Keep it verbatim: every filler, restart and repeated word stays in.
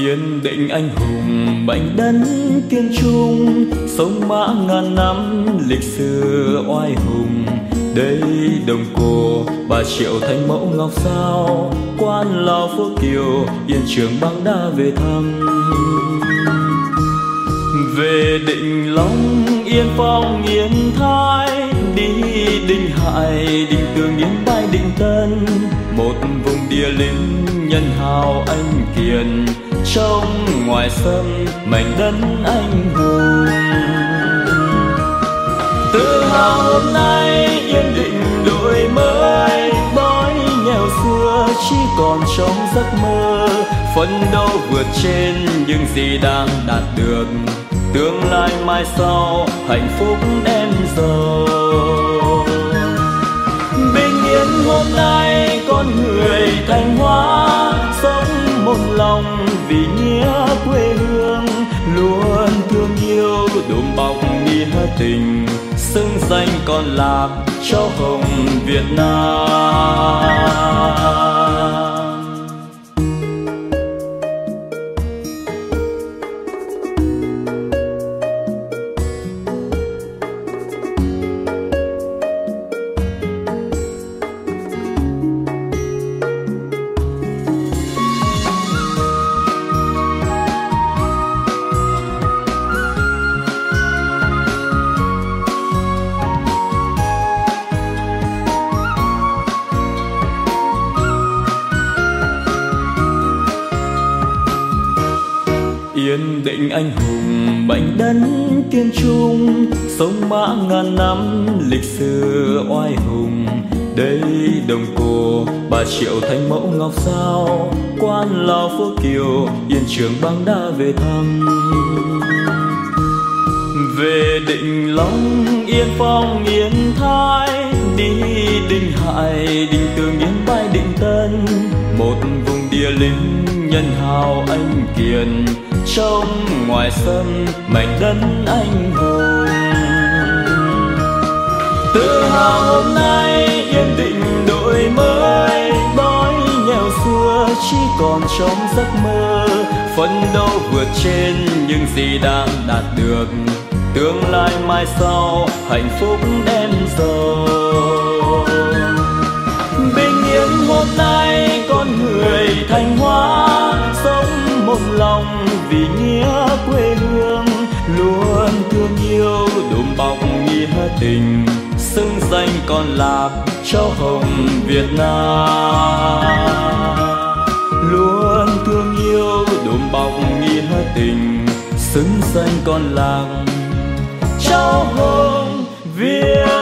Yên định anh hùng mảnh đất kiên trung, sông mã ngàn năm lịch sử oai hùng. Đây đồng cổ bà triệu thanh mẫu ngọc sao, quan lao phố kiều yên trường băng đa về thăm. Về Định Long Yên Phong Yên Thái, đi Đinh Hải Định Tường Yên Bái Định Tân, một vùng địa linh nhân hào anh kiền, trong ngoài sân mảnh đất anh hùng. Tự hào hôm nay Yên Định đổi mới, đói nghèo xưa chỉ còn trong giấc mơ, phấn đấu vượt trên những gì đang đạt được, tương lai mai sau hạnh phúc em giàu. Bình yên hôm nay con người Thanh Hóa, sống một lòng vì nghĩa quê hương, luôn thương yêu đùm bọc nghĩa tình, xứng danh còn lạc cho hồng Việt Nam. Yên Định anh hùng mảnh đất kiên trung, sông mã ngàn năm lịch sử oai hùng. Đây đồng cổ bà triệu thanh mẫu ngọc sao, quan lao phố kiều yên trường băng đa về thăm. Về Định Long Yên Phong Yên Thái, đi Đinh Hải Định Tường Yên Bái Định Tân, một vùng địa linh nhân hào anh kiền, trong ngoài sân mảnh đất anh hùng. Tự hào hôm nay Yên Định đổi mới, đói nghèo xưa chỉ còn trong giấc mơ, phấn đấu vượt trên những gì đang đạt được, tương lai mai sau hạnh phúc em giàu. Bình yên hôm nay con người Thanh Hóa, sống một lòng vì nghĩa quê hương, luôn thương yêu đùm bọc nghĩa tình, xứng danh còn lạc cho hồng Việt Nam. Luôn thương yêu đùm bọc nghĩa tình, xứng danh còn lạc cho hồng Việt